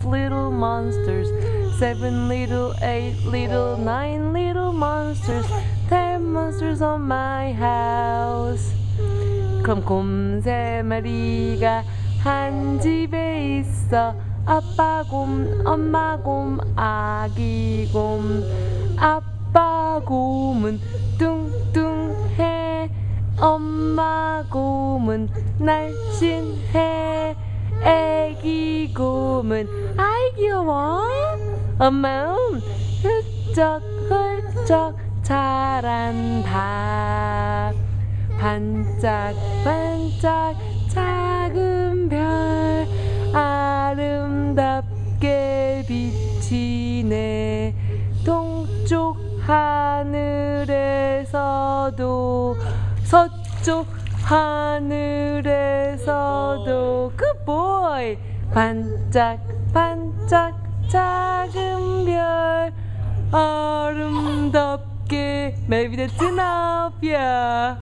little monsters, 7 little, 8 little, 9 little monsters, 10 monsters on my house. 그럼 곰 3마리가 한 집에 있어. 아빠 곰, 엄마 곰, 아기 곰. 아빠 곰은 뚱뚱해, 엄마 곰은 날씬해, 애기 곰은 아이 귀여워. 엄마는 훌쩍훌쩍 자란다. 반짝반짝 작은 별 아름답게 비치네. 동쪽 하늘에서도 서쪽 하늘에서도 Good boy. 반짝반짝 작은 별 아름답게 Maybe that's enough, yeah.